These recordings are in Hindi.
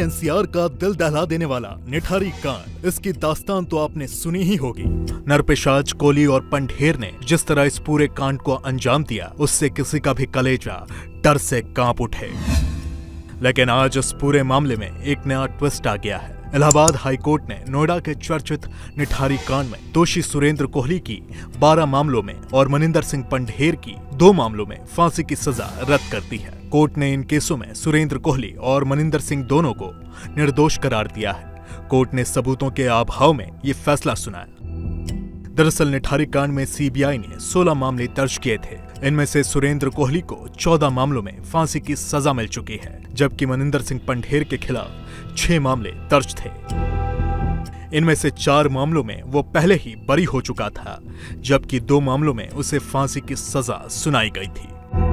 एनसीआर का दिल दहला देने वाला निठारी कांड। इसकी दास्तान तो आपने सुनी ही होगी। नरपिशाच, कोली और पंढेर ने जिस तरह इस पूरे कांड को अंजाम दिया, उससे किसी का भी कलेजा डर से कांप उठे। लेकिन आज इस पूरे मामले में एक नया ट्विस्ट आ गया है। इलाहाबाद हाईकोर्ट ने नोएडा के चर्चित निठारी कांड में दोषी सुरेंद्र कोहली की 12 मामलों में और मनिंदर सिंह पंढेर की 2 मामलों में फांसी की सजा रद्द कर दी है। कोर्ट ने इन केसों में सुरेंद्र कोहली और मनिंदर सिंह दोनों को निर्दोष करार दिया है। कोर्ट ने सबूतों के अभाव में ये फैसला सुनाया। दरअसल निठारी कांड में सीबीआई ने 16 मामले दर्ज किए थे। इनमें से सुरेंद्र कोहली को 14 मामलों में फांसी की सजा मिल चुकी है, जबकि मनिंदर सिंह पंढेर के खिलाफ 6 मामले दर्ज थे। इनमें से 4 मामलों में वो पहले ही बरी हो चुका था, जबकि 2 मामलों में उसे फांसी की सजा सुनाई गई थी।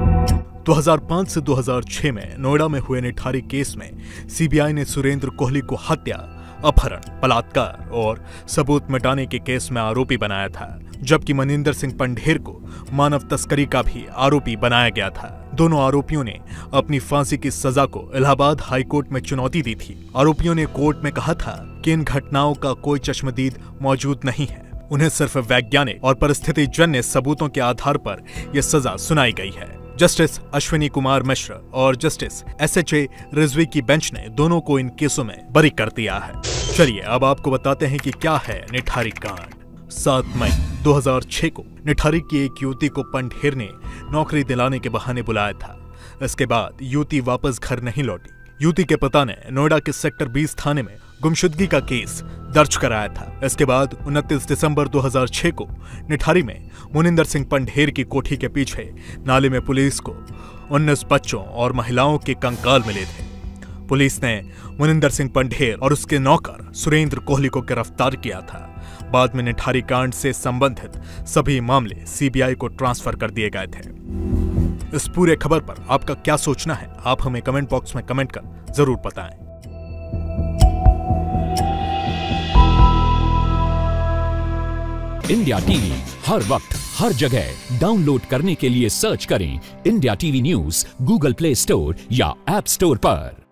2005 से 2006 में नोएडा में हुए निठारी केस में सीबीआई ने सुरेंद्र कोहली को हत्या, अपहरण, बलात्कार और सबूत मिटाने के केस में आरोपी बनाया था, जबकि मनिंदर सिंह पंढेर को मानव तस्करी का भी आरोपी बनाया गया था। दोनों आरोपियों ने अपनी फांसी की सजा को इलाहाबाद हाईकोर्ट में चुनौती दी थी। आरोपियों ने कोर्ट में कहा था कि इन घटनाओं का कोई चश्मदीद मौजूद नहीं है, उन्हें सिर्फ वैज्ञानिक और परिस्थितिजन्य सबूतों के आधार पर यह सजा सुनाई गई है। जस्टिस अश्विनी कुमार मिश्र और जस्टिस एसएचए रिजवी की बेंच ने दोनों को इन केसों में बरी कर दिया है। चलिए अब आपको बताते हैं कि क्या है निठारी कांड। 7 मई 2006 को निठारी की एक युवती को पंढेर ने नौकरी दिलाने के बहाने बुलाया था। इसके बाद युवती वापस घर नहीं लौटी। युवती के पिता ने नोएडा के सेक्टर 20 थाने में गुमशुदगी का केस दर्ज कराया था। इसके बाद 29 दिसंबर 2006 को निठारी में मनिंदर सिंह पंढेर की कोठी के पीछे नाले में पुलिस को 19 बच्चों और महिलाओं के कंकाल मिले थे। पुलिस ने मनिंदर सिंह पंढेर और उसके नौकर सुरेंद्र कोहली को गिरफ्तार किया था। बाद में निठारी कांड से संबंधित सभी मामले सीबीआई को ट्रांसफर कर दिए गए थे। इस पूरे खबर पर आपका क्या सोचना है, आप हमें कमेंट बॉक्स में कमेंट कर जरूर बताएं। इंडिया टीवी हर वक्त हर जगह डाउनलोड करने के लिए सर्च करें India TV news Google Play Store या ऐप स्टोर पर।